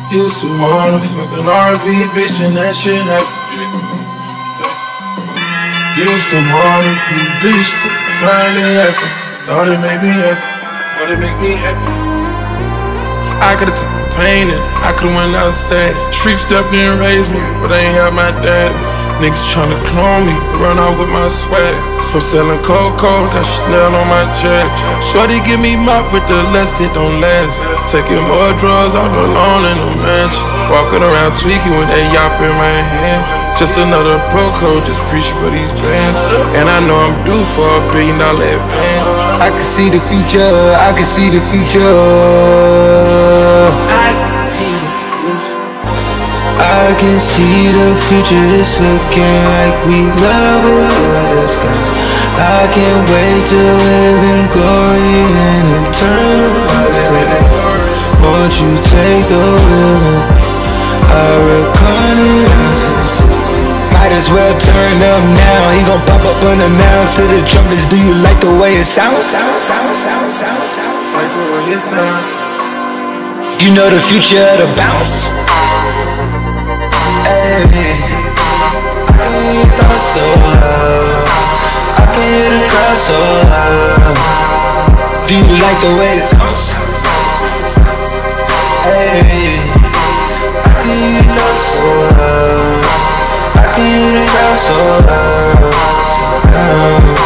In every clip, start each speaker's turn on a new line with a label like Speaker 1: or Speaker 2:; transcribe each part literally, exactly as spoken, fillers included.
Speaker 1: Used to wanna fuck an R and B bitch and that shit happened. Used to wanna be bleached, finally happened. Thought it made me happy, thought it make me happy. I could've took the pain and I could've went outside. Street stepped in and raised me, but I ain't have my daddy. Niggas tryna clone me, run off with my swag. From selling cold cold, got Chanel on my check. Shorty give me mop with the less it don't last. Taking more drugs all alone in a mansion. Walking around tweaking with that yop in my hands. Just another pro code, just preaching for these bands. And I know I'm due for a billion dollar advance.
Speaker 2: I can see the future, I can see the future.
Speaker 1: I can see the future.
Speaker 2: I can see the future, it's looking like we love the skies. I can't wait to live in glory and eternal life. Won't you take the wheel and I recline it. Might as well turn up now. He gon' pop up unannounced to the trumpets. Do you like the way it sounds? Sound, sound, sound, sound, sound, sound, sound. You know the future of the bounce. Hey, I can hear your thoughts so loud. I can hear the crowd so loud. Do you like the way it sounds? Hey, I can hear your thoughts so loud. I can hear the crowd so loud.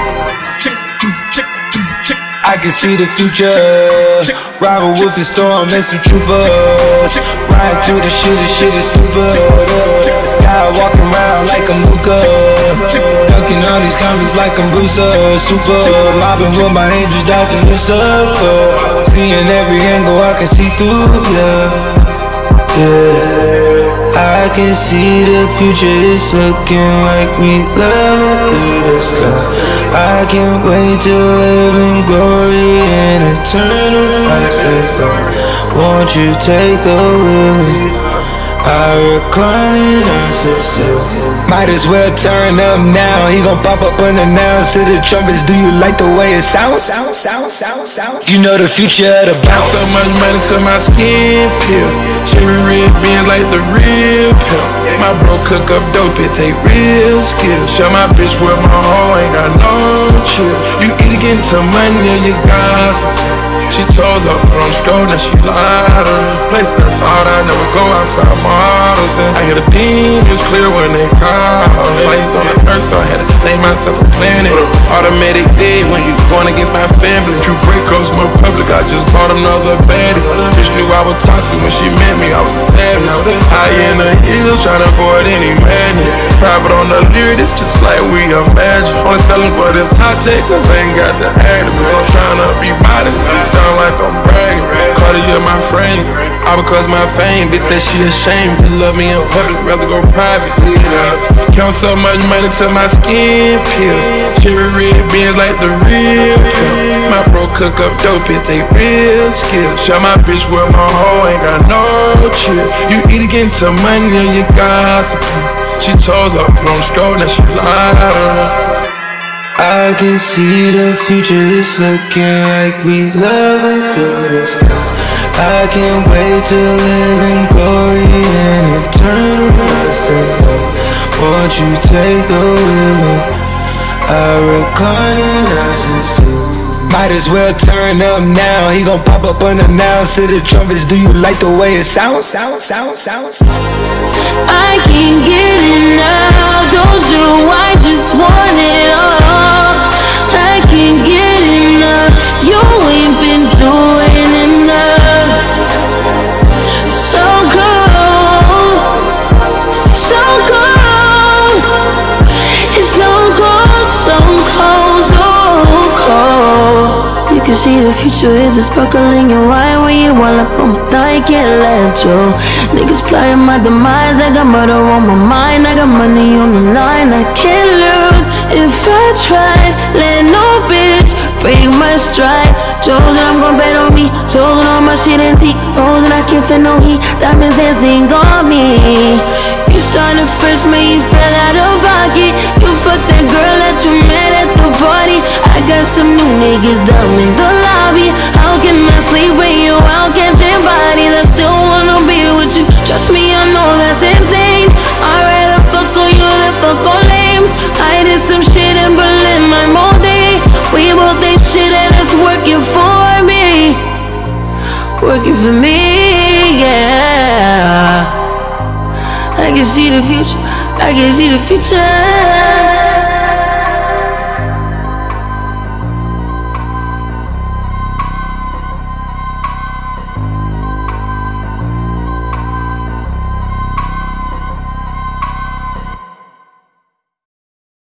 Speaker 2: I can see the future. Robert Wolf and Storm and some troopers. Riding through the shit, the shit is stupid. The sky walking around like a mooka. Dunking all these commies like I'm Bruce. Super mobbing with my angel, Doctor Lucifer. Seeing every angle I can see through, yeah. Yeah, I can see the future, it's looking like we love it through the skies. I can't wait to live in glory and eternal life. Won't you take the wheel? I recline and I sit still. Might as well turn up now. He gon' pop up unannounced to the trumpets. Do you like the way it sounds? Sound, sound, sound, sound. You know the future of the bounce.
Speaker 1: So much money to my skin peel. Cherry red beans like the real pill. My bro cook up dope, it take real skill. Show my bitch where my hoe ain't got no chill. You either get into money or you gossip. She chose up, but I'm strolling, now she lied to me. Place I thought I'd never go, I found models in. I hear the demons clear when they call. Flights on the earth, so I had to name myself a planet. Automatic day when you going against my family. True break coast, more public, I just bought another baddie. Bitch knew I was toxic when she met me, I was a savage. High in the hills, trying to avoid any madness. Private on the lyrics, just like we imagine. Only selling for this hot tech, cause I ain't got the activists. I'm trying to be modest. Sound like I'm bragging. Cartier my frame. All because my fame. Bitch said she ashamed to love me in public, rather go private. Count so much money to my skin peel. Cherry red beans like the real pill. My bro cook up dope, it take real skill. Show my bitch where my hoe ain't got no chill. You either get into money or you gossip. She chose up, but I'm strolling, now she lied.
Speaker 2: I can see the future, it's looking like we love it through the skies. I can't wait to live in glory and eternal rest. Won't you take the wheel? I recline and I sit still. Might as well turn up now. He gon' pop up unannounced to the trumpets. Do you like the way it sounds? Sound, sound, sound, sound.
Speaker 3: I can't get enough. Don't you? I just want it all. I can't get enough. You ain't been doing enough. So cold, so cold. It's so cold, so cold, so cold. You can see the future is a sparkle in your eye. When you all up on my thigh, can't let you. Niggas plotting my demise. I got murder on my mind. I got money on the line. I can't lose if I tried. Let no bitch break my stride. Chosen, I'm gon' bet on me. Chosen, all my shit antique. Chosen, I can't feel no heat. Diamonds dancing on me. You started first, man, you fell out of pocket. You fucked that girl that you met at the party. I got some new niggas down in the lobby. How can I sleep when you out catching bodies? I still wanna be with working for me, yeah. I can see the future, I can see the future.